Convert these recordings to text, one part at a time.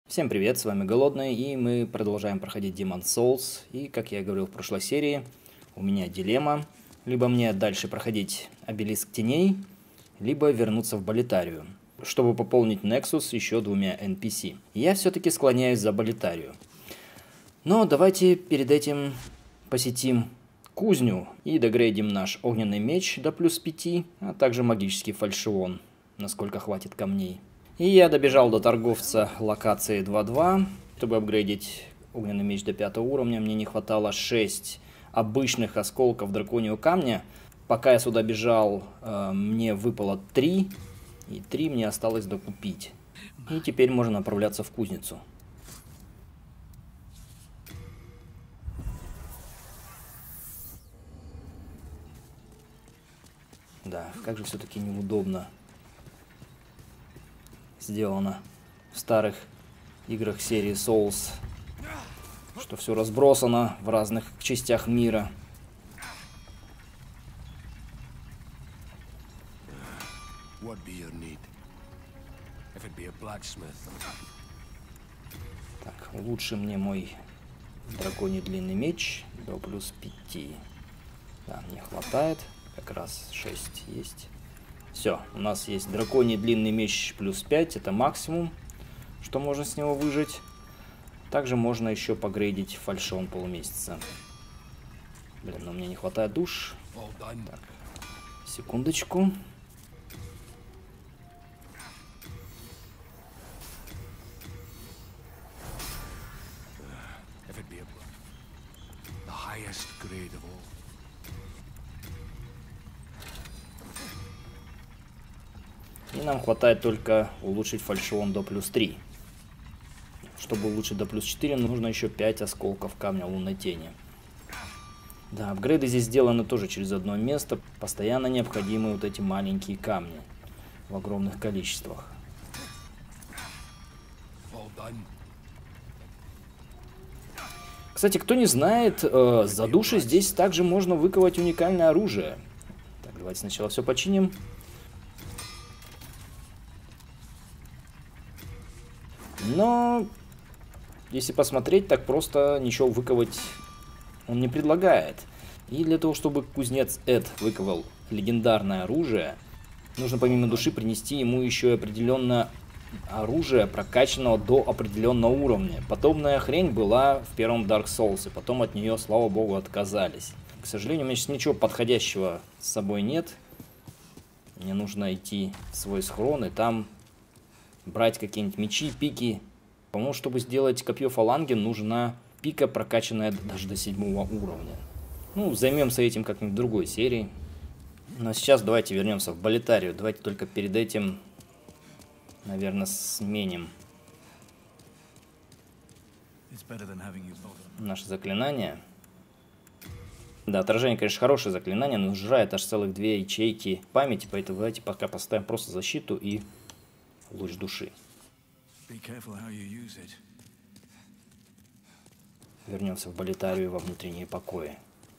Всем привет, с вами Голодный, и мы продолжаем проходить Demon's Souls. И, как я говорил в прошлой серии, у меня дилемма. Либо мне дальше проходить Обелиск Теней, либо вернуться в Болетарию, чтобы пополнить Nexus еще двумя NPC. И я все-таки склоняюсь за Болетарию. Но давайте перед этим посетим кузню и догрейдим наш огненный меч до плюс 5, а также магический фальшион, насколько хватит камней. И я добежал до торговца локации 2.2, чтобы апгрейдить огненный меч до 5 уровня. Мне не хватало 6 обычных осколков драконьего камня. Пока я сюда бежал, мне выпало 3, и 3 мне осталось докупить. И теперь можно направляться в кузницу. Да, как же все-таки неудобно сделано в старых играх серии Souls, что все разбросано в разных частях мира. Так, лучше мне мой драконий длинный меч до плюс 5. Да, мне хватает, как раз 6 есть. Все, у нас есть драконий длинный меч плюс 5, это максимум, что можно с него выжать. Также можно еще погрейдить фальшион полумесяца. Блин, но мне не хватает душ. Так, секундочку. И нам хватает только улучшить фальшион до плюс 3. Чтобы улучшить до плюс 4, нужно еще 5 осколков камня лунной тени. Да, апгрейды здесь сделаны тоже через одно место. Постоянно необходимы вот эти маленькие камни в огромных количествах. Кстати, кто не знает, за души здесь также можно выковать уникальное оружие. Так, давайте сначала все починим. Но, если посмотреть, так просто ничего выковать он не предлагает. И для того, чтобы кузнец Эд выковал легендарное оружие, нужно помимо души принести ему еще и определенное оружие, прокачанного до определенного уровня. Подобная хрень была в первом Dark Souls, и потом от нее, слава богу, отказались. К сожалению, у меня сейчас ничего подходящего с собой нет. Мне нужно идти в свой схрон и там брать какие-нибудь мечи, пики. По-моему, чтобы сделать копье фаланги, нужна пика, прокачанная даже до 7 уровня. Ну, займемся этим как-нибудь в другой серии. Но сейчас давайте вернемся в Болетарию. Давайте только перед этим, наверное, сменим наше заклинание. Да, отражение, конечно, хорошее заклинание, но сжирает аж целых 2 ячейки памяти, поэтому давайте пока поставим просто защиту и луч души. Вернемся в Болетарию во внутренние покои.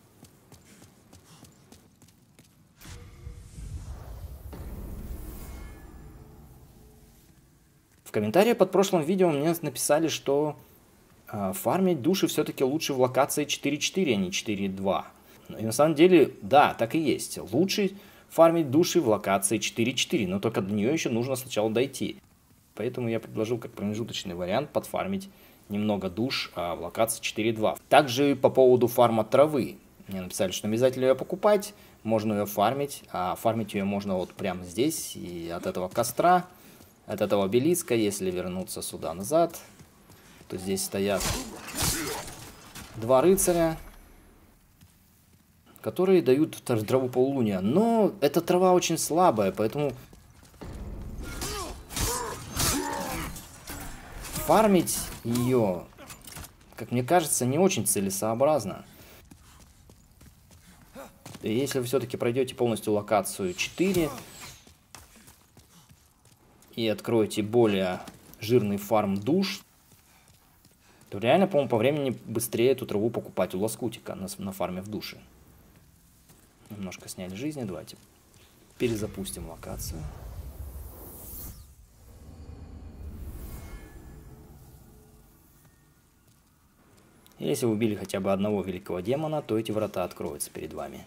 В комментариях под прошлым видео мне написали, что фармить души все-таки лучше в локации 4.4, а не 4.2. И на самом деле, да, так и есть. Лучше фармить души в локации 4.4, но только до нее еще нужно сначала дойти. Поэтому я предложил как промежуточный вариант подфармить немного душ в локации 4.2. Также по поводу фарма травы. Мне написали, что не обязательно ее покупать, можно ее фармить. А фармить ее можно вот прямо здесь, и от этого костра, от этого обелиска. Если вернуться сюда назад, то здесь стоят 2 рыцаря, которые дают траву полулуния. Но эта трава очень слабая, поэтому фармить ее, как мне кажется, не очень целесообразно. И если вы все-таки пройдете полностью локацию 4 и откроете более жирный фарм душ, то реально, по-моему, по времени быстрее эту траву покупать у лоскутика на фарме в душе. Немножко сняли жизни, давайте перезапустим локацию. И если вы убили хотя бы одного великого демона, то эти врата откроются перед вами.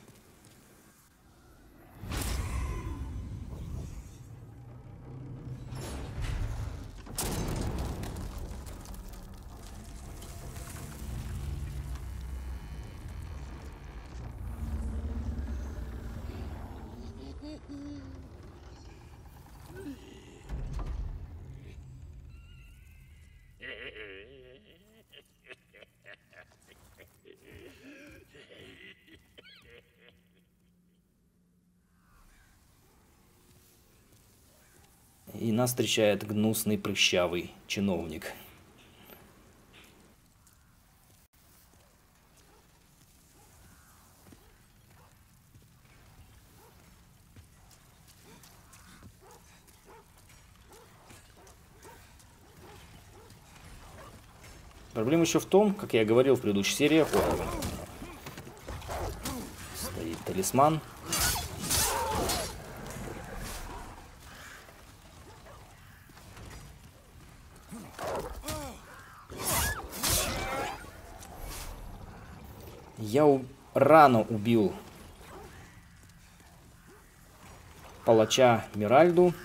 И нас встречает гнусный прыщавый чиновник. Проблема еще в том, как я говорил в предыдущей серии, стоит талисман. Я рано убил палача Миральду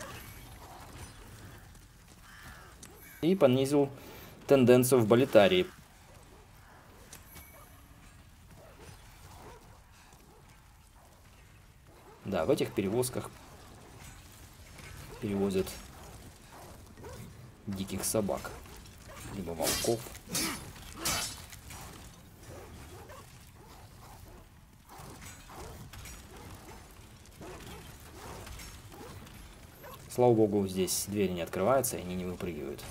и понизил тенденцию в Болитарии. Да, в этих перевозках перевозят диких собак, либо волков. Слава богу, здесь двери не открываются, и они не выпрыгивают.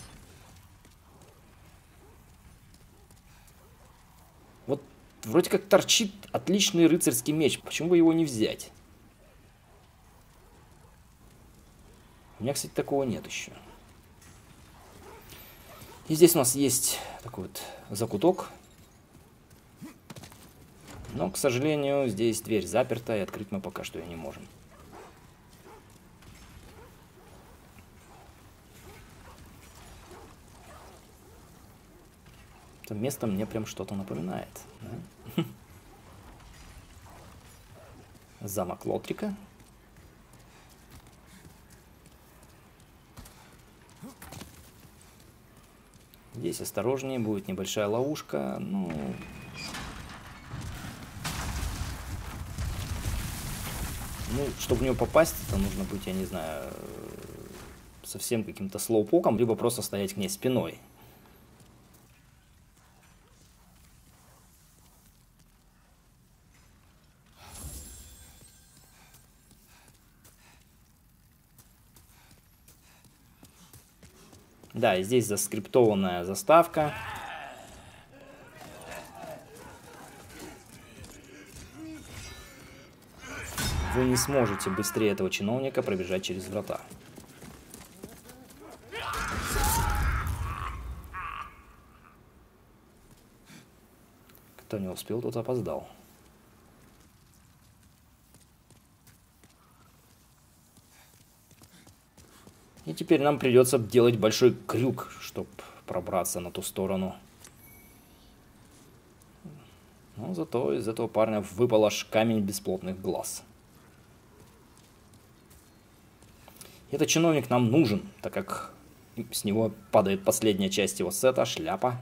Вот вроде как торчит отличный рыцарский меч. Почему бы его не взять? У меня, кстати, такого нет еще. И здесь у нас есть такой вот закуток. Но, к сожалению, здесь дверь заперта, и открыть мы пока что ее не можем. Это место мне прям что-то напоминает. Да? Замок Лотрика. Здесь осторожнее, будет небольшая ловушка. Ну, чтобы в нее попасть, это нужно быть, я не знаю, совсем каким-то слоупоком, либо просто стоять к ней спиной. Да, и здесь заскриптованная заставка. Вы не сможете быстрее этого чиновника пробежать через врата. Кто не успел, тот опоздал. И теперь нам придется делать большой крюк, чтобы пробраться на ту сторону. Но зато из этого парня выпал аж камень бесплотных глаз. Этот чиновник нам нужен, так как с него падает последняя часть его сета, шляпа.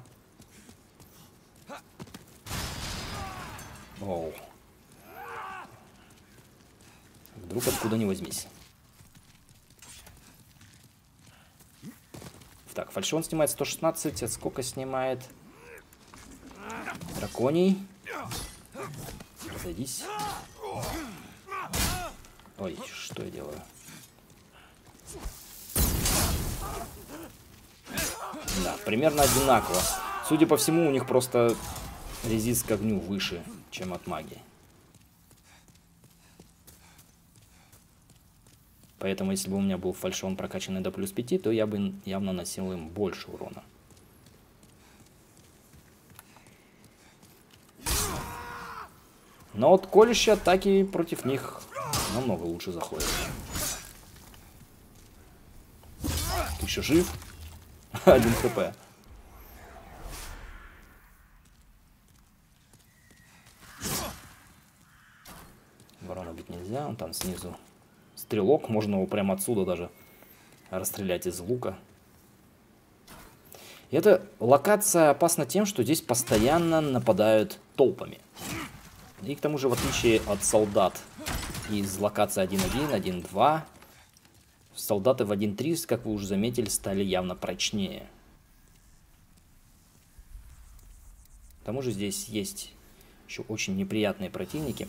Оу. Вдруг откуда ни возьмись. Так, фальшион снимает 116, а сколько снимает? Драконий. Разойдись. Ой, что я делаю? Да, примерно одинаково. Судя по всему, у них просто резист к огню выше, чем от магии. Поэтому, если бы у меня был фальшион прокачанный до плюс 5, то я бы явно наносил им больше урона. Но вот колющие атаки против них намного лучше заходят. Ты еще жив? 1 хп. Барона бить нельзя, он там снизу стрелок, можно его прямо отсюда даже расстрелять из лука. И эта локация опасна тем, что здесь постоянно нападают толпами. И к тому же, в отличие от солдат из локации 1.1, 1.2, солдаты в 1.3, как вы уже заметили, стали явно прочнее. К тому же здесь есть еще очень неприятные противники.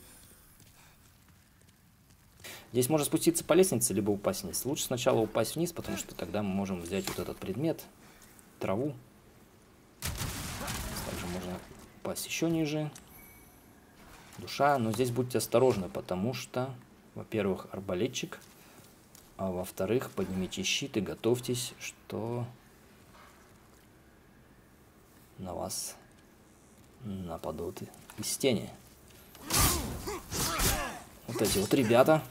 Здесь можно спуститься по лестнице, либо упасть вниз. Лучше сначала упасть вниз, потому что тогда мы можем взять вот этот предмет, траву. Также можно упасть еще ниже. Душа, но здесь будьте осторожны, потому что, во-первых, арбалетчик, а во-вторых, поднимите щит и готовьтесь, что на вас нападут из тени. Вот эти вот ребята.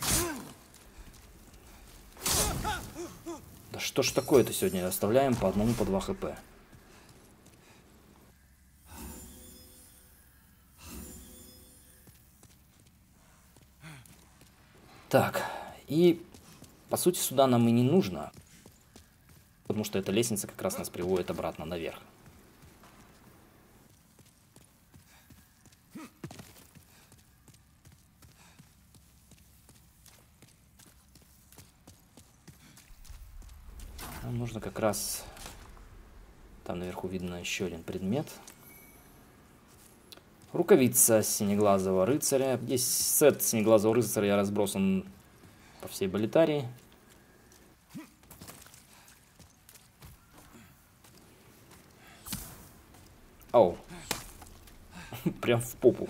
Да что ж такое-то сегодня? Оставляем по одному, по 2 хп. Так, и по сути сюда нам и не нужно, потому что эта лестница как раз нас приводит обратно наверх. Нам нужно как раз... Там наверху видно еще один предмет. Рукавица синеглазого рыцаря. Здесь сет синеглазого рыцаря разбросан по всей Болетарии. Ау. Прям в попу.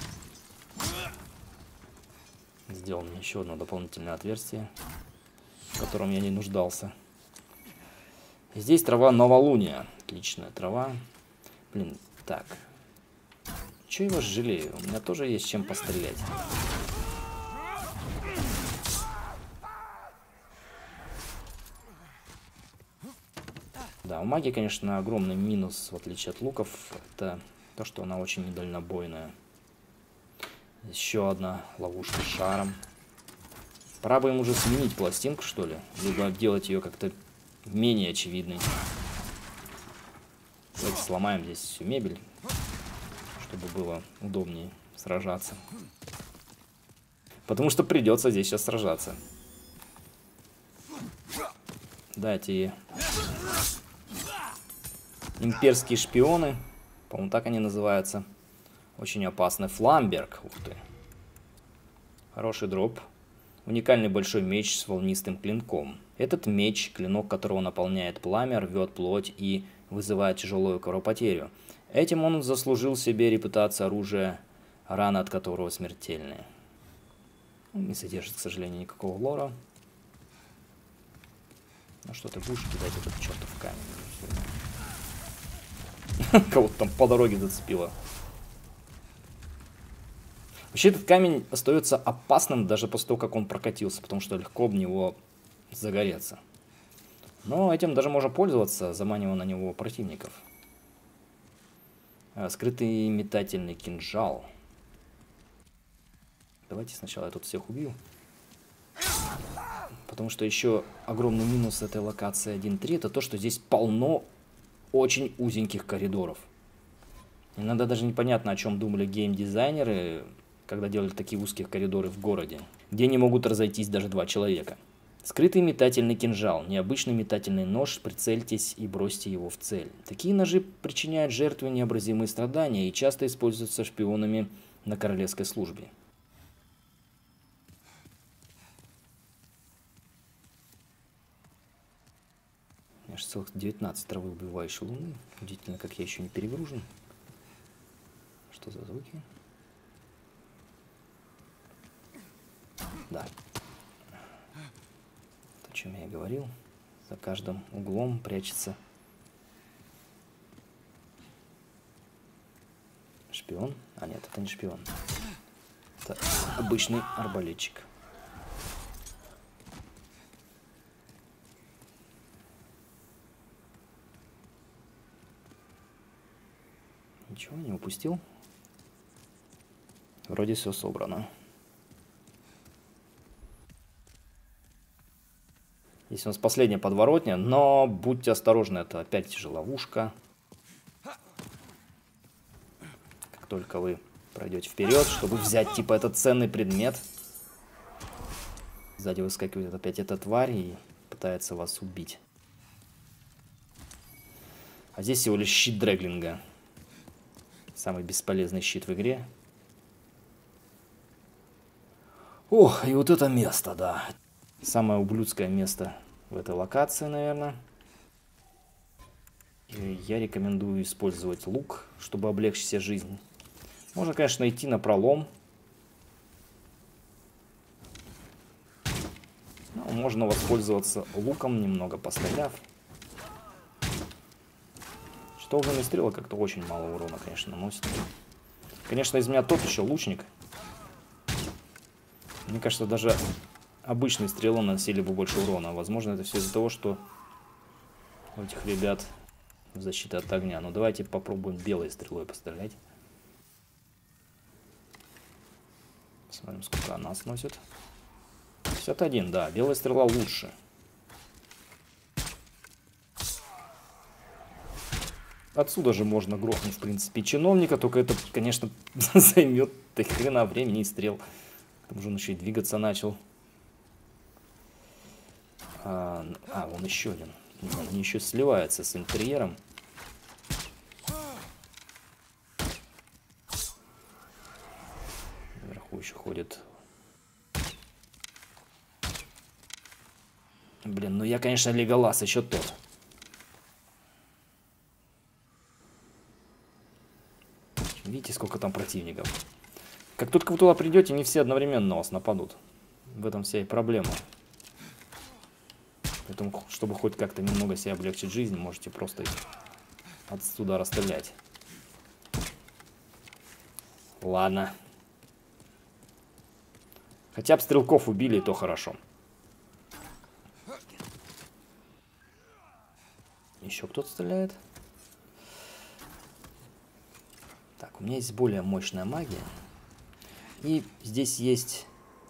Сделал мне еще одно дополнительное отверстие, в котором я не нуждался. Здесь трава новолуния. Отличная трава. Блин, так. Чего я вас жалею? У меня тоже есть чем пострелять. Да, у магии, конечно, огромный минус, в отличие от луков. Это то, что она очень недальнобойная. Еще одна ловушка с шаром. Пора бы им уже сменить пластинку, что ли? Либо делать ее как-то менее очевидной. Давайте сломаем здесь всю мебель, чтобы было удобнее сражаться. Потому что придется здесь сейчас сражаться. Да, эти имперские шпионы, по-моему, так они называются, очень опасны. Фламберг, ух ты. Хороший дроп. Уникальный большой меч с волнистым клинком. Этот меч, клинок которого наполняет пламя, рвет плоть и вызывает тяжелую кровопотерю. Этим он заслужил себе репутацию оружия, рана от которого смертельная. Не содержит, к сожалению, никакого лора. Ну что ты будешь кидать этот чертов камень? Кого-то там по дороге зацепило. Вообще этот камень остается опасным даже после того, как он прокатился, потому что легко об него загореться. Но этим даже можно пользоваться, заманивая на него противников. Скрытый метательный кинжал. Давайте сначала я тут всех убью. Потому что еще огромный минус этой локации 1.3 это то, что здесь полно очень узеньких коридоров. Иногда даже непонятно, о чем думали геймдизайнеры, когда делали такие узкие коридоры в городе, где не могут разойтись даже 2 человека. Скрытый метательный кинжал. Необычный метательный нож. Прицельтесь и бросьте его в цель. Такие ножи причиняют жертве необразимые страдания и часто используются шпионами на королевской службе. Аж целых 19 травы убивающей луны. Удивительно, как я еще не перегружен. Что за звуки? Да. То, о чем я и говорил. За каждым углом прячется шпион. А нет, это не шпион. Это обычный арбалетчик. Ничего не упустил. Вроде все собрано. Здесь у нас последняя подворотня, но будьте осторожны, это опять же ловушка. Как только вы пройдете вперед, чтобы взять типа этот ценный предмет, сзади выскакивает опять эта тварь и пытается вас убить. А здесь всего лишь щит Дрэглинга. Самый бесполезный щит в игре. Ох, и вот это место, да. Самое ублюдское место в этой локации, наверное. И я рекомендую использовать лук, чтобы облегчить себе жизнь. Можно, конечно, идти на пролом. Но можно воспользоваться луком, немного постреляв. Огненные стрелы как-то очень мало урона, конечно, наносит. Конечно, из меня тот еще лучник. Мне кажется, даже обычные стрелы наносили бы больше урона. Возможно, это все из-за того, что у этих ребят защита от огня. Но давайте попробуем белой стрелой пострелять. Смотрим, сколько она сносит. 51, да, белая стрела лучше. Отсюда же можно грохнуть, в принципе, чиновника, только это, конечно, займет до хрена времени и стрел. К тому же он еще и двигаться начал. Вон еще один. Они еще сливаются с интерьером. Наверху еще ходит. Блин, ну я, конечно, Леголас еще тот. Видите, сколько там противников. Как только вы туда придете, не все одновременно на вас нападут. В этом вся и проблема. Поэтому, чтобы хоть как-то немного себе облегчить жизнь, можете просто их отсюда расстрелять. Ладно. Хотя бы стрелков убили, то хорошо. Еще кто-то стреляет. Так, у меня есть более мощная магия. И здесь есть...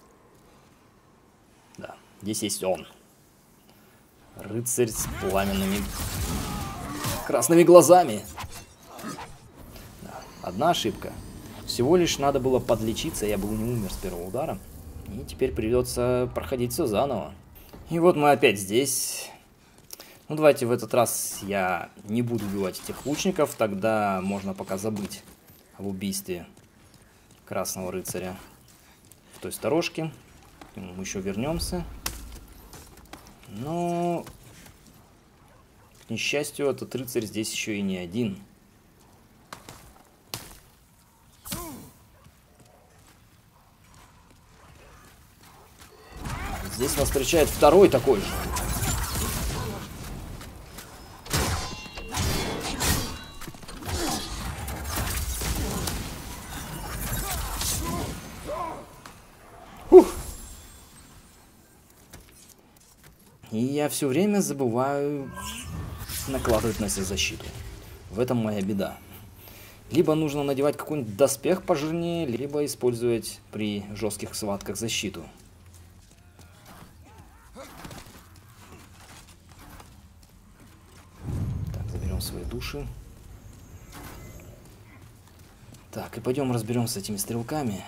Да, здесь есть он. Рыцарь с пламенными красными глазами. Да, одна ошибка. Всего лишь надо было подлечиться, я бы не умер с первого удара. И теперь придется проходить все заново. И вот мы опять здесь. Ну, давайте в этот раз я не буду убивать этих лучников. Тогда можно пока забыть об убийстве красного рыцаря в той сторожке. Мы еще вернемся. Но, к несчастью, этот рыцарь здесь еще и не один. Здесь нас встречает второй такой же. И я все время забываю накладывать на себя защиту. В этом моя беда. Либо нужно надевать какой-нибудь доспех пожирнее, либо использовать при жестких схватках защиту. Так, заберем свои души. Так, и пойдем разберемся с этими стрелками.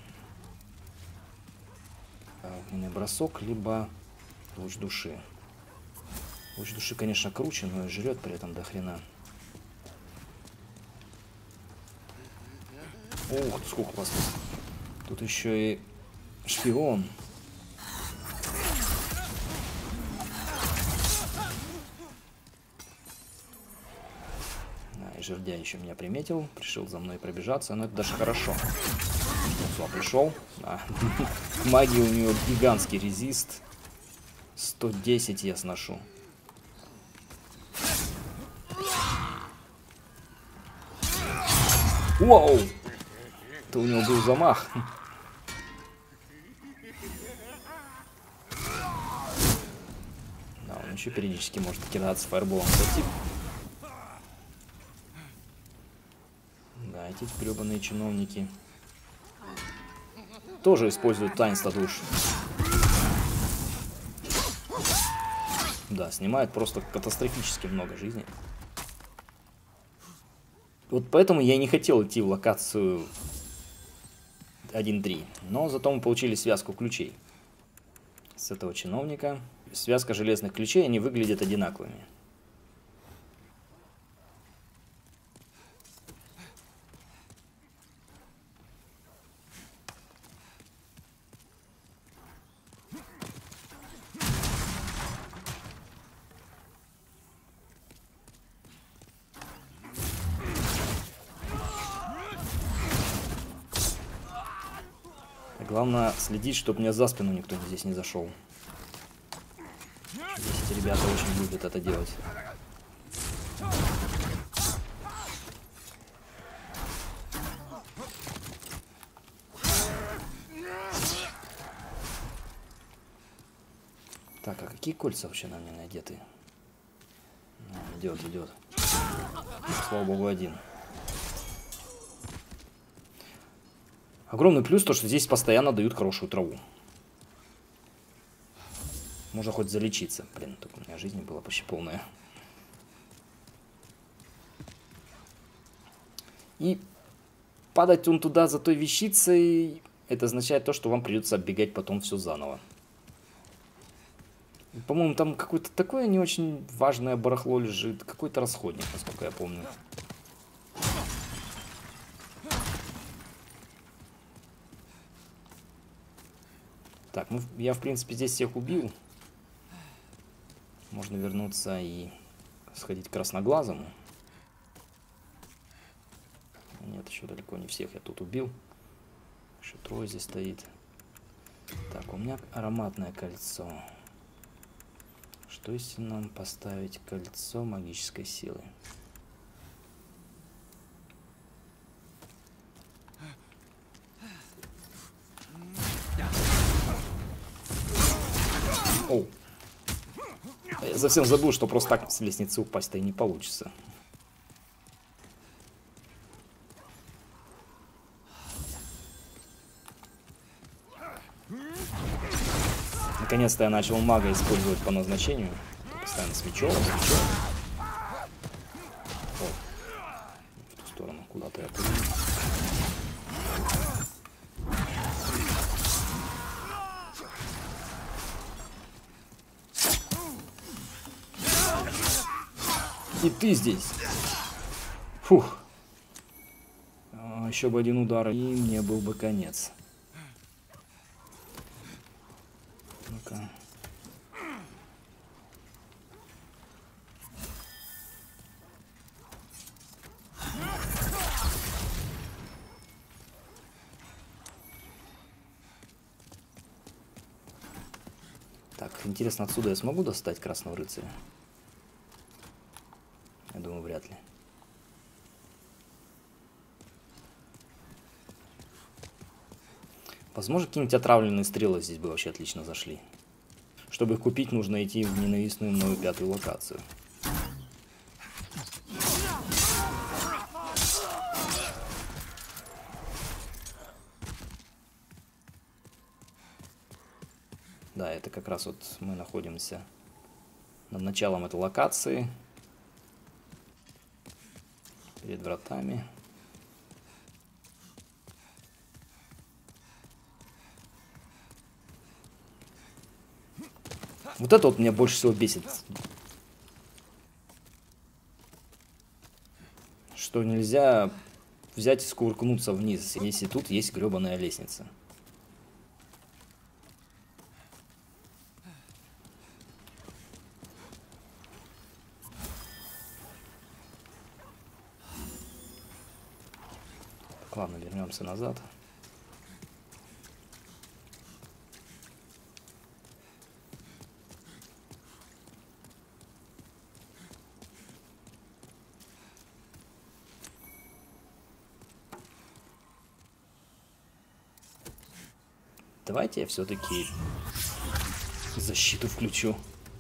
Огненный бросок, либо... Луч души. Луч души, конечно, круче, но и жрет при этом до хрена. Ух, сколько вас тут. Тут еще и шпион. Да, и жердя еще меня приметил. Решил за мной пробежаться, но это даже хорошо. Все, пришел. Да. Магия у него гигантский резист. 110 я сношу. Вау! Это у него был замах. Да, он еще периодически может кидаться фаерболом. Да, эти гребаные чиновники тоже используют таинство душ. Да, снимает просто катастрофически много жизней. Вот поэтому я и не хотел идти в локацию 1.3. Но зато мы получили связку ключей с этого чиновника. Связка железных ключей, они выглядят одинаковыми. Главное следить, чтобы мне за спину никто здесь не зашел. Здесь эти ребята очень любят это делать. Так, а какие кольца вообще на мне надеты? Идет, идет. Слава богу, один. Огромный плюс то, что здесь постоянно дают хорошую траву. Можно хоть залечиться. Блин, только у меня жизни была почти полная. И падать он туда за той вещицей, это означает то, что вам придется оббегать потом все заново. По-моему, там какое-то такое не очень важное барахло лежит. Какой-то расходник, насколько я помню. Так, ну я в принципе здесь всех убил. Можно вернуться и сходить к красноглазому. Нет, еще далеко не всех я тут убил. Еще трое здесь стоит. Так, у меня ароматное кольцо. Что если нам поставить кольцо магической силы? Оу. Я совсем забыл, что просто так с лестницы упасть-то и не получится. Наконец-то я начал мага использовать по назначению. Постоянно с мечом, О, в ту сторону куда-то я пойду. И ты здесь. Фух. Еще бы один удар, и мне был бы конец. Ну-ка. Так, интересно, отсюда я смогу достать красного рыцаря? Я думаю, вряд ли. Возможно, какие-нибудь отравленные стрелы здесь бы вообще отлично зашли. Чтобы их купить, нужно идти в ненавистную мною 5-ю локацию. Да, это как раз вот мы находимся над началом этой локации. Перед вратами. Вот это вот меня больше всего бесит. Что нельзя взять и скувыркнуться вниз, если тут есть гребаная лестница. Так, ладно, вернемся назад. Давайте я все-таки защиту включу.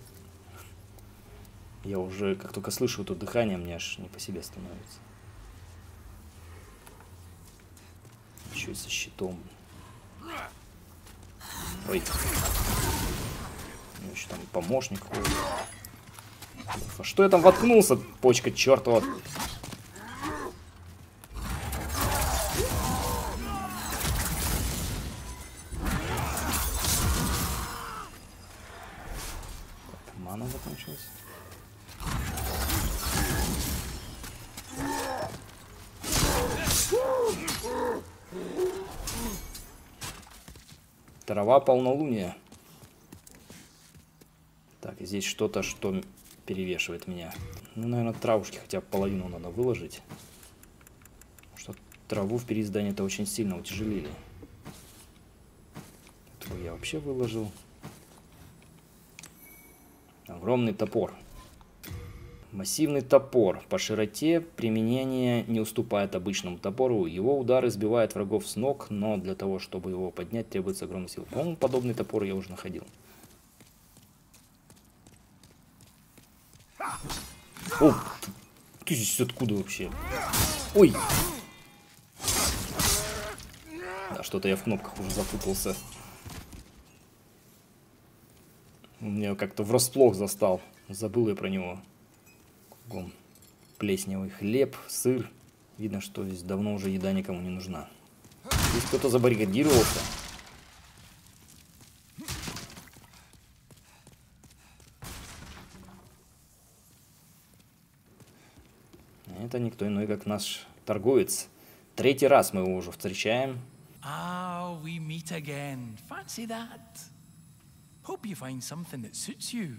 Я уже, как только слышу это дыхание, мне аж не по себе становится. Еще и со щитом. Ой. У меня еще там помощник какой-то. А что я там воткнулся, почка чертова? Мана закончилась. Трава полнолуния. Так, здесь что-то, что перевешивает меня. Ну, наверное, травушки хотя бы половину надо выложить. Потому что траву в переиздании-то очень сильно утяжелили. Этого я вообще выложил. Огромный топор. Массивный топор. По широте применение не уступает обычному топору. Его удары сбивают врагов с ног, но для того, чтобы его поднять, требуется огромная сила. По-моему, подобный топор я уже находил. О, ты здесь откуда вообще? Ой! Да, что-то я в кнопках уже запутался. Он меня как-то врасплох застал. Забыл я про него. Кругом плесневый хлеб, сыр. Видно, что здесь давно уже еда никому не нужна. Здесь кто-то забаррикадировался. Это никто иной, как наш торговец. Третий раз мы его уже встречаем. Ah, we meet again. Fancy that. Hope you find something that suits you.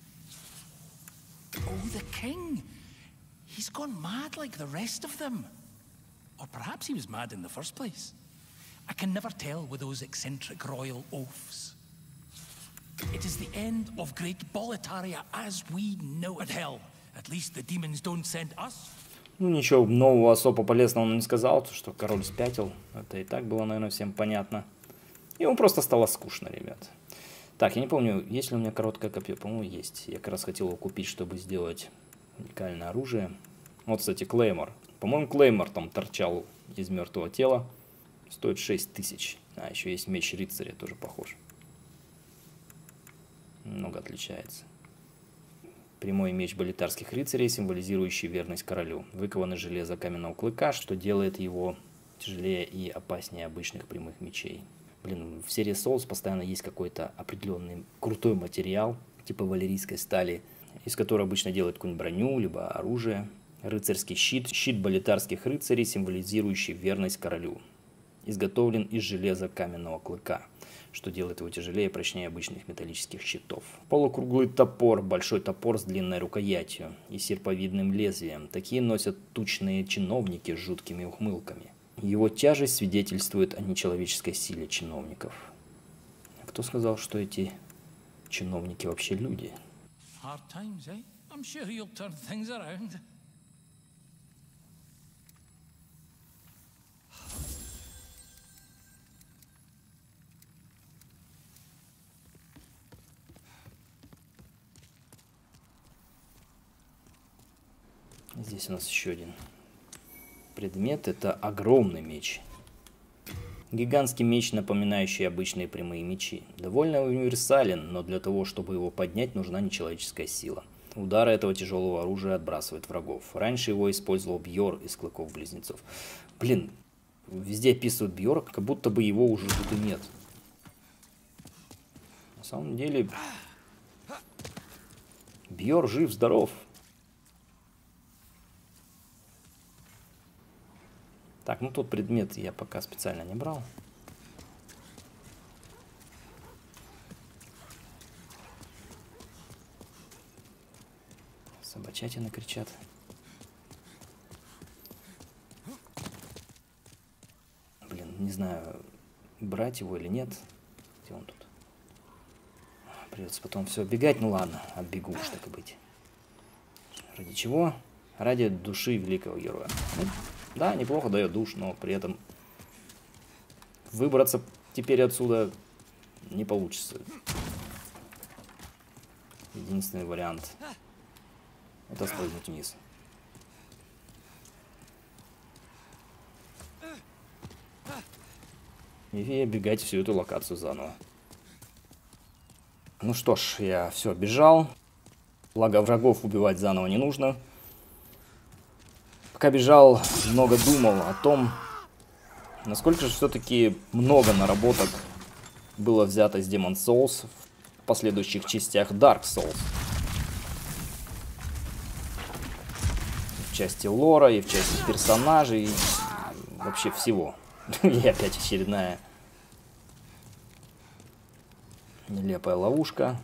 Oh, the king. He's gone mad like the rest of them. Or perhaps he was mad in the first place. I can never tell with those eccentric royal oafs. It is the end of Great Boletaria as we know it, hell. At least the demons don't send us. Ну, ничего нового особо полезного он не сказал, что король спятил. Это и так было, наверное, всем понятно. Ему просто стало скучно, ребят. Так, я не помню, есть ли у меня короткое копье. По-моему, есть. Я как раз хотел его купить, чтобы сделать уникальное оружие. Вот, кстати, Клеймор. По-моему, Клеймор там торчал из мертвого тела. Стоит 6000. А, еще есть меч рыцаря, тоже похож. Много отличается. Прямой меч болетарских рыцарей, символизирующий верность королю. Выкован из железа каменного клыка, что делает его тяжелее и опаснее обычных прямых мечей. Блин, в серии Souls постоянно есть какой-то определенный крутой материал, типа валерийской стали, из которой обычно делают какую-нибудь броню, либо оружие. Рыцарский щит. Щит болетарских рыцарей, символизирующий верность королю. Изготовлен из железа каменного клыка, что делает его тяжелее и прочнее обычных металлических щитов. Полукруглый топор, большой топор с длинной рукоятью и серповидным лезвием. Такие носят тучные чиновники с жуткими ухмылками. Его тяжесть свидетельствует о нечеловеческой силе чиновников. А кто сказал, что эти чиновники вообще люди? Hard times, eh? I'm sure you'll turn things around. Здесь у нас еще один предмет. Это огромный меч. Гигантский меч, напоминающий обычные прямые мечи. Довольно универсален, но для того, чтобы его поднять, нужна нечеловеческая сила. Удары этого тяжелого оружия отбрасывают врагов. Раньше его использовал Бьор из Клыков-близнецов. Блин, везде описывают Бьора, как будто бы его уже тут и нет. На самом деле, Бьор жив-здоров. Так, ну тот предмет я пока специально не брал. Собачатины кричат. Блин, не знаю, брать его или нет. Где он тут? Придется потом все оббегать. Ну ладно, отбегу уж, так и быть. Ради чего? Ради души великого героя. Да, неплохо дает душ, но при этом выбраться теперь отсюда не получится. Единственный вариант — это спрыгнуть вниз. И оббегать всю эту локацию заново. Ну что ж, я все оббежал. Благо врагов убивать заново не нужно. Пока бежал, много думал о том, насколько же все-таки много наработок было взято из Demon's Souls в последующих частях Dark Souls. В части лора, и в части персонажей, и вообще всего. И опять очередная нелепая ловушка.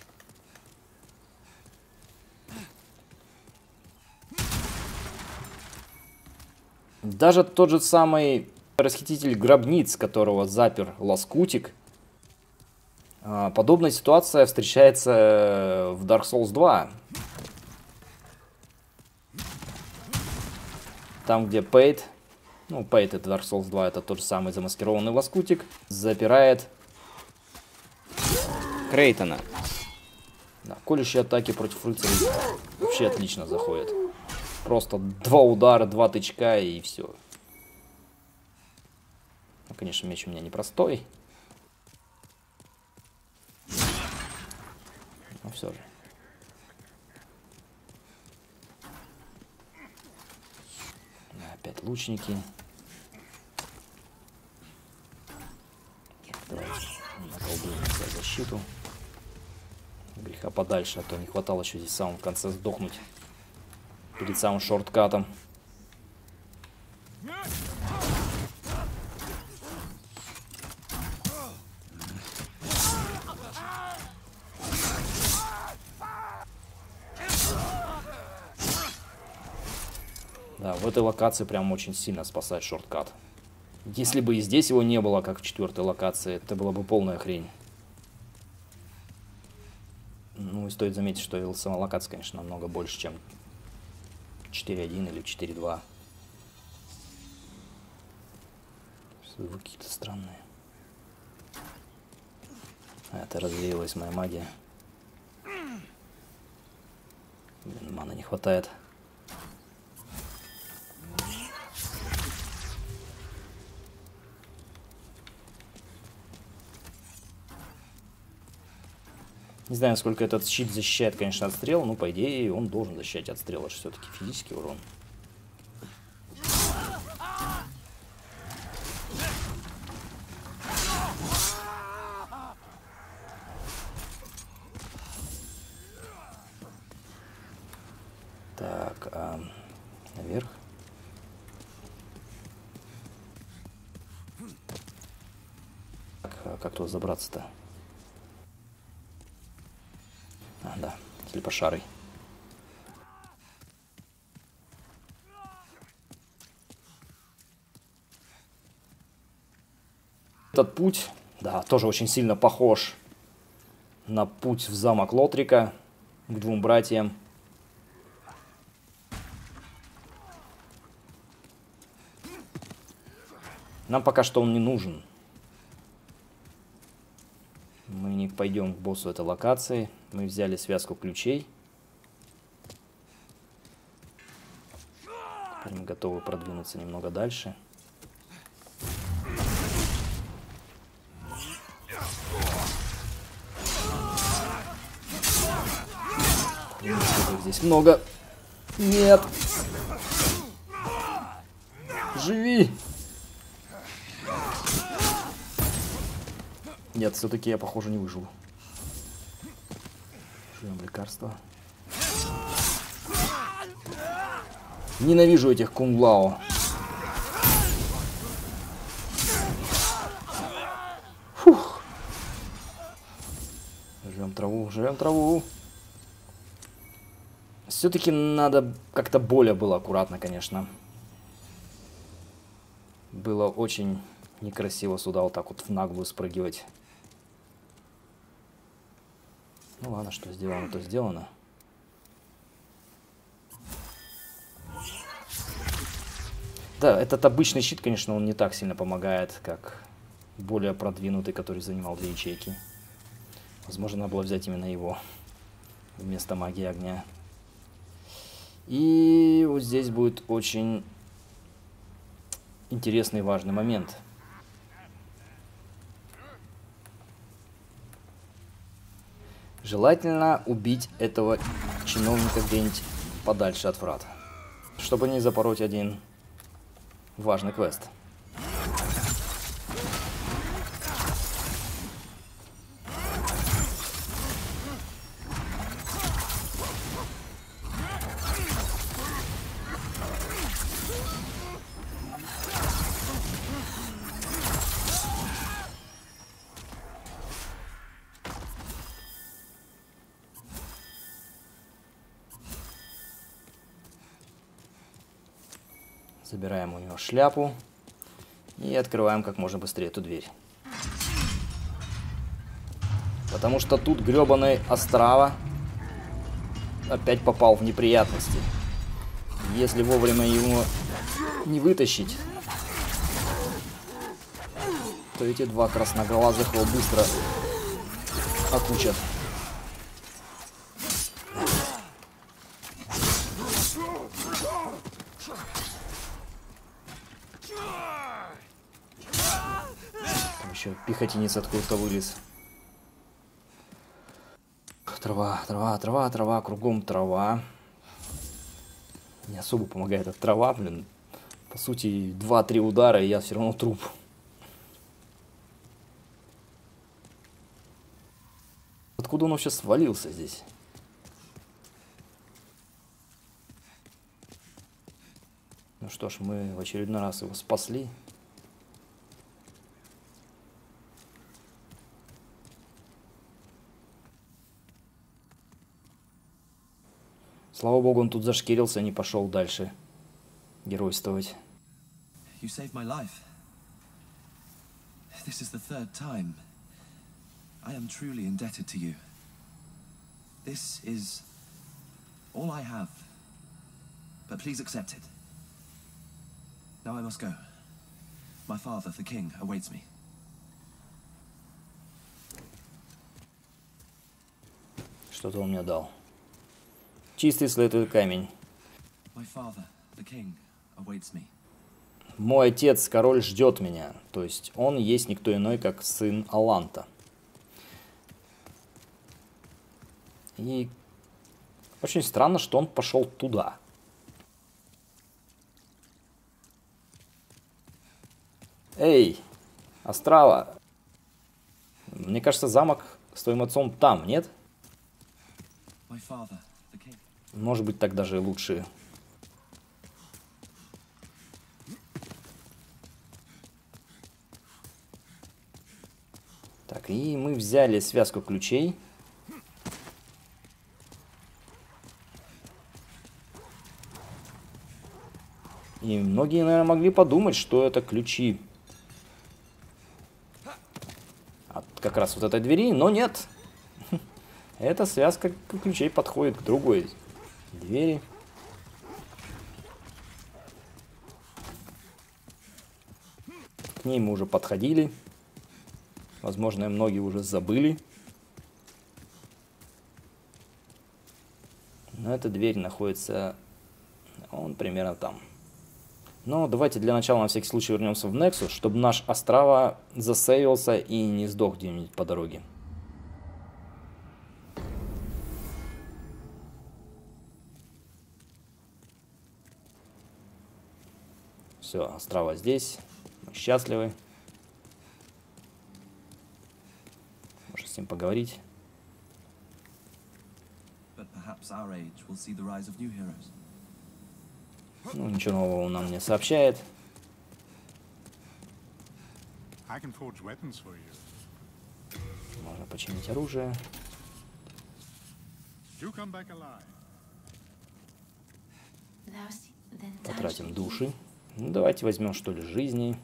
Даже тот же самый расхититель гробниц, которого запер Лоскутик, подобная ситуация встречается в Dark Souls 2. Там, где Пейт, ну, Пейт это Dark Souls 2, это тот же самый замаскированный Лоскутик, запирает Крейтона. Да, колющие атаки против рыцарей вообще отлично заходят. Просто 2 удара, 2 тычка и все. Ну, конечно, меч у меня непростой. Но все же. Опять лучники. Давайте наколдуем за защиту. Греха подальше, а то не хватало еще здесь в самом конце сдохнуть. Перед самым шорткатом. Да, в этой локации прям очень сильно спасает шорткат. Если бы и здесь его не было, как в 4-й локации, это была бы полная хрень. Ну и стоит заметить, что сама локация, конечно, намного больше, чем 4.1 или 4.2. Звуки какие-то странные. Это развеялась моя магия. Блин, маны не хватает. Не знаю, насколько этот щит защищает, конечно, от стрел, но по идее он должен защищать от стрел, аж все-таки физический урон. Так, наверх. Так, как туда забраться-то? А, да, слепошарый. Этот путь, да, тоже очень сильно похож на путь в замок Лотрика к 2 братьям. Нам пока что он не нужен. Мы не пойдем к боссу этой локации. Мы взяли связку ключей. Теперь мы готовы продвинуться немного дальше. Здесь много. Нет. Живи. Нет, все-таки я, похоже, не выживу. Жуем лекарства. Ненавижу этих кунг-лао. Фух. Жрем траву, жрем траву. Все-таки надо как-то более было аккуратно, конечно. Было очень некрасиво сюда вот так вот в наглую спрыгивать. Ну ладно, что сделано, то сделано. Да, этот обычный щит, конечно, он не так сильно помогает, как более продвинутый, который занимал 2 ячейки. Возможно, надо было взять именно его вместо магии огня. И вот здесь будет очень интересный и важный момент. Желательно убить этого чиновника где-нибудь подальше от врат, чтобы не запороть один важный квест. Забираем у него шляпу и открываем как можно быстрее эту дверь. Потому что тут гребаный Острава опять попал в неприятности. Если вовремя его не вытащить, то эти два красноглазых его быстро окучат. Еще пехотинец откуда-то вылез. Трава, трава, трава, трава, кругом трава. Не особо помогает эта трава, блин. По сути, 2-3 удара, и я все равно труп. Откуда он вообще свалился здесь? Ну что ж, мы в очередной раз его спасли. Слава богу, он тут зашкирился и не пошел дальше геройствовать. You saved my life. This is the third time. I am truly indebted to you. This is all I have. But please accept it. Now I must go. My father, the king, awaits me. Что-то он мне дал. Чистый светлый камень. My father, the king, awaits me. Мой отец, король, ждет меня. То есть он есть никто иной, как сын Аланта. И очень странно, что он пошел туда. Эй, Острава. Мне кажется, замок с твоим отцом там, нет? My father, the king. Может быть, так даже и лучше. Так, и мы взяли связку ключей. И многие, наверное, могли подумать, что это ключи от как раз вот этой двери, но нет. Эта связка ключей подходит к другой двери. К ней мы уже подходили. Возможно, многие уже забыли. Но эта дверь находится вон примерно там. Но давайте для начала на всякий случай вернемся в Nexus, чтобы наш Острава засейвился и не сдох где-нибудь по дороге. Все, Острава здесь. Мы счастливы. Можно с ним поговорить. Ну, ничего нового он нам не сообщает. Можно починить оружие. Потратим души. Ну, давайте возьмем, что ли, жизни.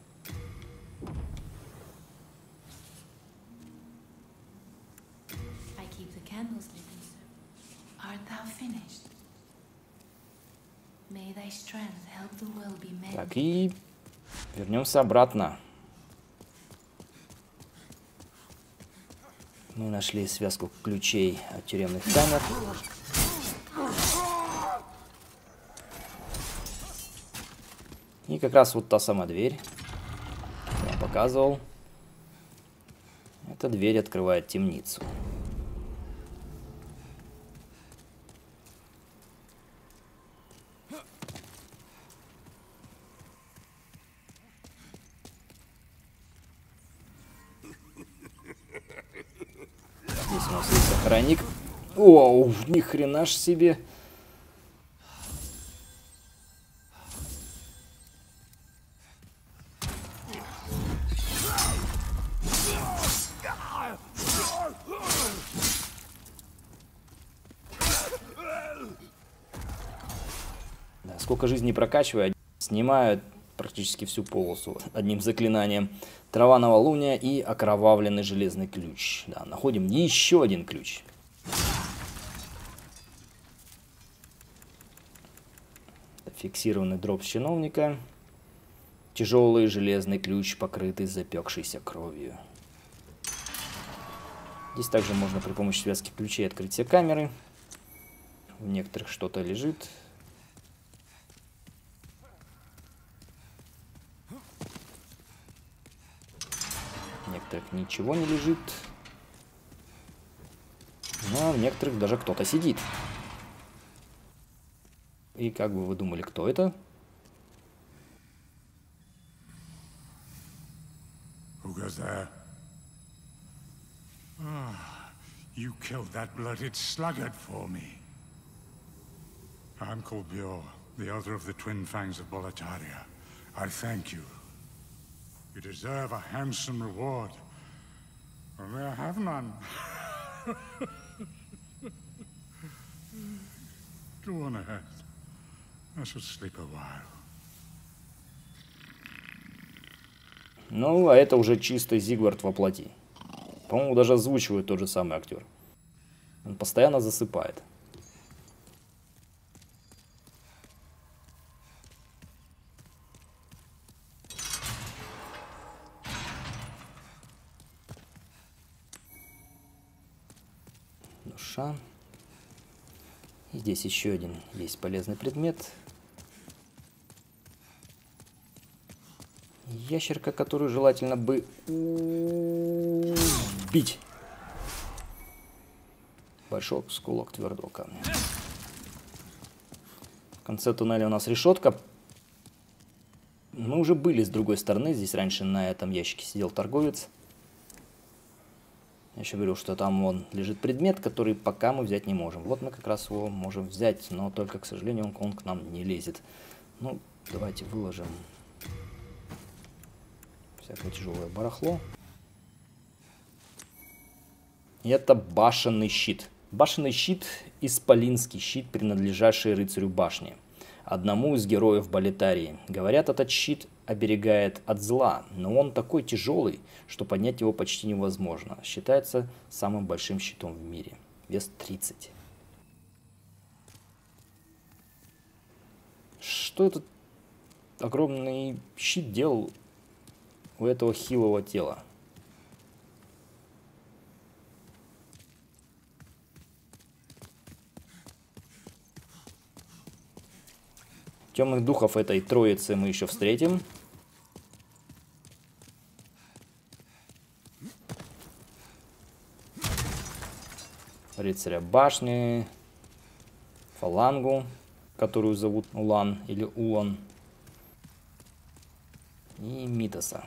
Так, и вернемся обратно. Мы нашли связку ключей от тюремных камер. И как раз вот та самая дверь, я показывал. Эта дверь открывает темницу. Здесь у нас есть охранник. Оу, ни хрена ж себе. Да, сколько жизней прокачиваю, снимают практически всю полосу одним заклинанием. Трава новолуния и окровавленный железный ключ. Да, находим еще один ключ. Фиксированный дроп с чиновника. Тяжелый железный ключ, покрытый запекшейся кровью. Здесь также можно при помощи связки ключей открыть все камеры. В некоторых что-то лежит. В некоторых ничего не лежит. Но в некоторых даже кто-то сидит. И как бы вы думали, кто это? Who goes there? Ah, you killed that blooded sluggard for me. I'm called Bjor, the elder of the Twin Fangs of Boletaria. I thank you. You deserve a handsome reward. Only I have none. Go on ahead. I shall sleep a while. Ну, а это уже чистый Зигвард во плоти. По-моему, даже озвучивает тот же самый актер. Он постоянно засыпает. Душа. И здесь еще один есть полезный предмет. Ящерка, которую желательно бы убить. Большой скулок твердого камня. В конце туннеля у нас решетка. Мы уже были с другой стороны. Здесь раньше на этом ящике сидел торговец. Я еще говорил, что там вон лежит предмет, который пока мы взять не можем. Вот мы как раз его можем взять, но только, к сожалению, он к нам не лезет. Ну, давайте выложим всякое тяжелое барахло. И это башенный щит. Башенный щит – исполинский щит, принадлежащий рыцарю башни, одному из героев Болетарии. Говорят, этот щит оберегает от зла, но он такой тяжелый, что поднять его почти невозможно. Считается самым большим щитом в мире. Вес 30. Что этот огромный щит делал у этого хилого тела? Темных духов этой троицы мы еще встретим. Рыцаря башни, фалангу, которую зовут Улан или Улан, и Митоса.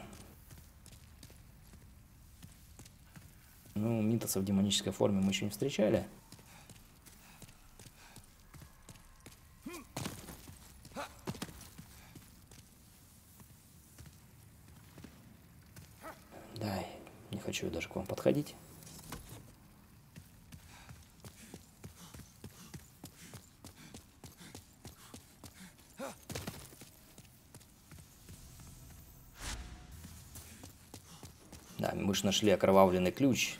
Ну, Митоса в демонической форме мы еще не встречали. Да, не хочу даже к вам подходить. Да, мы же нашли окровавленный ключ.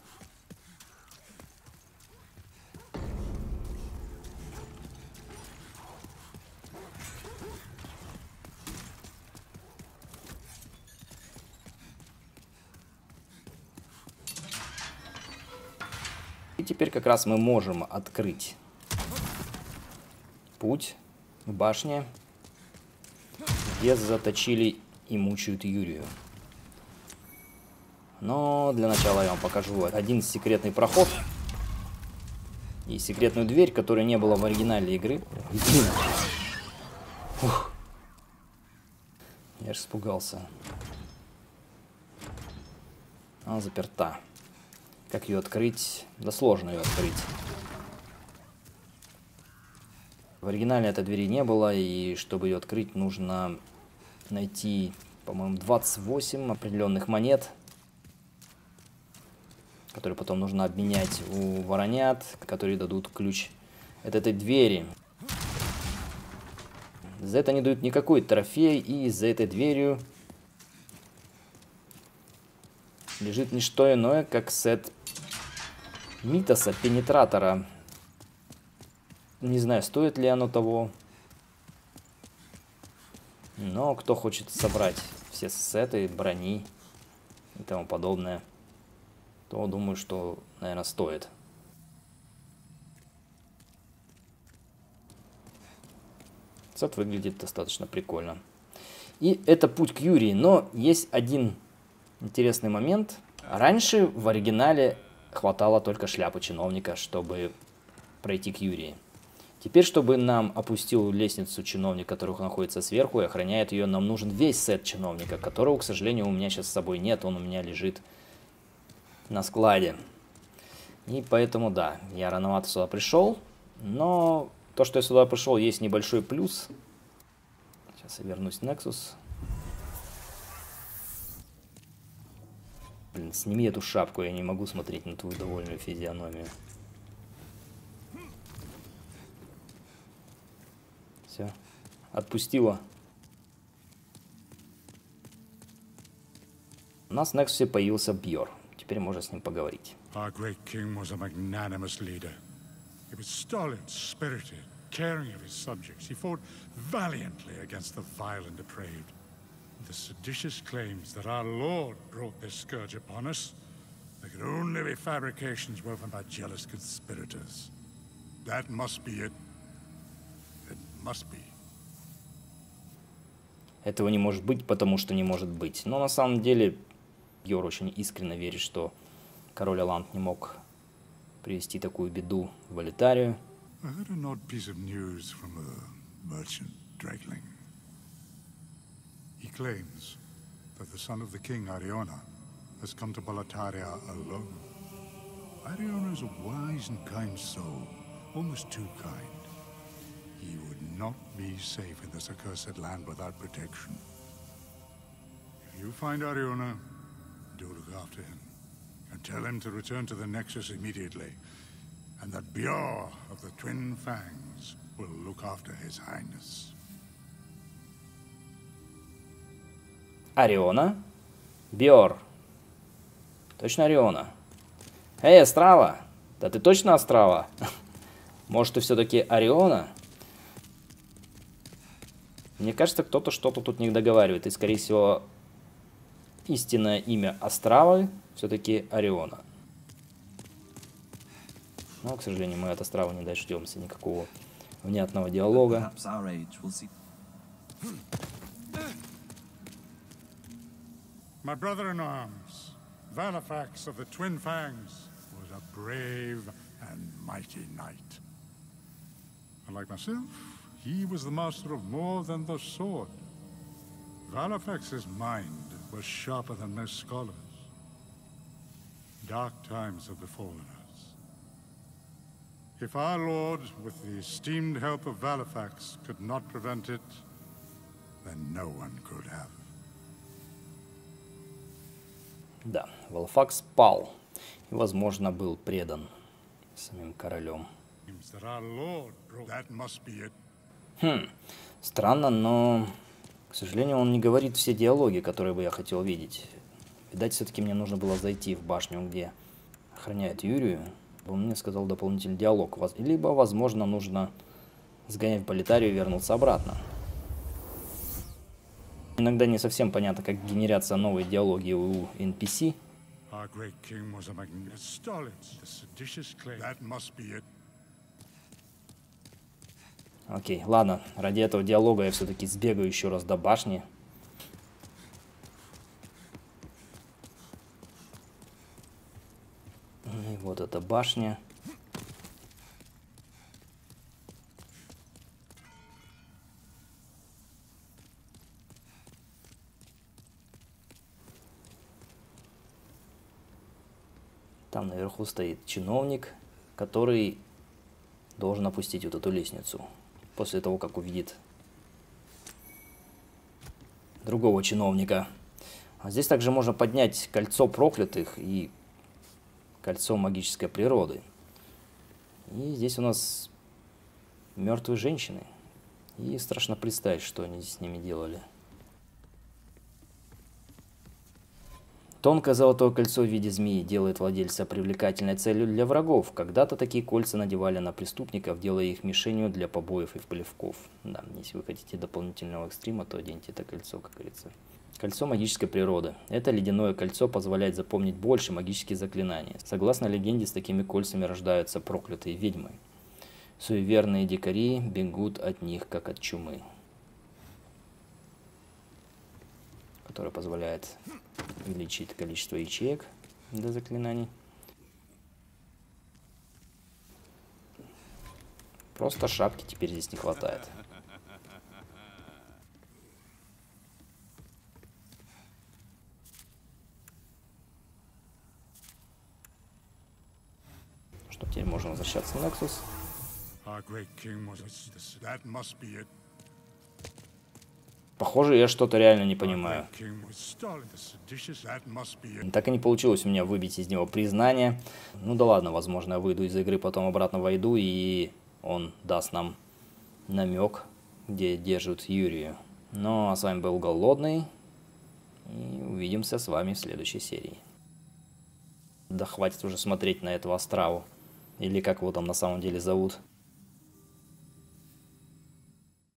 И теперь как раз мы можем открыть путь к башне, где заточили и мучают Юрию. Но для начала я вам покажу один секретный проход и секретную дверь, которой не было в оригинале игры. Фух. Я же испугался. Она заперта. Как ее открыть? Да сложно ее открыть. В оригинале этой двери не было, и чтобы ее открыть, нужно найти, по-моему, 28 определенных монет, которые потом нужно обменять у воронят, которые дадут ключ от этой двери. За это не дают никакой трофей, и за этой дверью лежит не что иное, как сет Митоса, пенетратора. Не знаю, стоит ли оно того, но кто хочет собрать все сеты, брони и тому подобное, то думаю, что, наверное, стоит. Сет выглядит достаточно прикольно. И это путь к Юрии, но есть один интересный момент. Раньше в оригинале хватало только шляпы чиновника, чтобы пройти к Юрии. Теперь, чтобы нам опустил лестницу чиновник, который находится сверху и охраняет ее, нам нужен весь сет чиновника, которого, к сожалению, у меня сейчас с собой нет. Он у меня лежит на складе. И поэтому, да, я рановато сюда пришел. Но то, что я сюда пришел, есть небольшой плюс. Сейчас я вернусь в Nexus. Блин, сними эту шапку, я не могу смотреть на твою довольную физиономию. Все, отпустила. У нас в Nexus появился Бьор. Теперь можно с ним поговорить. Our great king was a magnanimous leader. He was stolid, spirited, caring of his subjects. He fought valiantly against the vile and depraved. The seditious claims that our Lord brought this scourge upon us, they could only be fabrications woven by jealous conspirators. That must be it. It must be. Этого не может быть, потому что не может быть. Но на самом деле Бьор очень искренне верит, что король Аланд не мог привести такую беду в Алитарию. I heard an odd piece of news from a merchant Drakeling. He claims that the son of the king, Ariona, has come to Boletaria alone. Ariona is a wise and kind soul, almost too kind. He would not be safe in this accursed land without protection. If you find Ariona, do look after him, and tell him to return to the Nexus immediately, and that Bjor of the Twin Fangs will look after his highness. Ариона? Бьор. Точно Ариона? Эй, Астрава! Да ты точно Астрава? Может, ты все-таки Ариона? Мне кажется, кто-то что-то тут не договаривает. И, скорее всего, истинное имя Астравы все-таки Ариона. Но, к сожалению, мы от Астравы не дождемся никакого внятного диалога. My brother-in-arms, Valifax of the Twin Fangs, was a brave and mighty knight. Unlike myself, he was the master of more than the sword. Valifax's mind was sharper than most scholars. Dark times have befallen us. If our lord, with the esteemed help of Valifax, could not prevent it, then no one could have. Да, Валфакс пал и, возможно, был предан самим королем. Странно, но, к сожалению, он не говорит все диалоги, которые бы я хотел видеть. Видать, все-таки мне нужно было зайти в башню, где охраняет Юрию. Он мне сказал дополнительный диалог. Либо, возможно, нужно сгонять в Болетарию и вернуться обратно. Иногда не совсем понятно, как генерятся новые диалоги у NPC. Окей, ладно, ради этого диалога я все-таки сбегаю еще раз до башни. И вот эта башня. Там наверху стоит чиновник, который должен опустить вот эту лестницу после того, как увидит другого чиновника. А здесь также можно поднять кольцо проклятых и кольцо магической природы. И здесь у нас мертвые женщины. И страшно представить, что они с ними делали. Тонкое золотое кольцо в виде змеи делает владельца привлекательной целью для врагов. Когда-то такие кольца надевали на преступников, делая их мишенью для побоев и плевков. Да, если вы хотите дополнительного экстрима, то оденьте это кольцо, как говорится. Кольцо магической природы. Это ледяное кольцо позволяет запомнить больше магических заклинаний. Согласно легенде, с такими кольцами рождаются проклятые ведьмы. Суеверные дикари бегут от них, как от чумы. Которое позволяет увеличить количество ячеек для заклинаний. Просто шапки теперь здесь не хватает. Что, теперь можем возвращаться в Nexus. Похоже, я что-то реально не понимаю. Так и не получилось у меня выбить из него признание. Ну да ладно, возможно, я выйду из игры, потом обратно войду, и он даст нам намек, где держат Юрию. Ну, а с вами был Голодный, и увидимся с вами в следующей серии. Да хватит уже смотреть на этого Астраву, или как его там на самом деле зовут.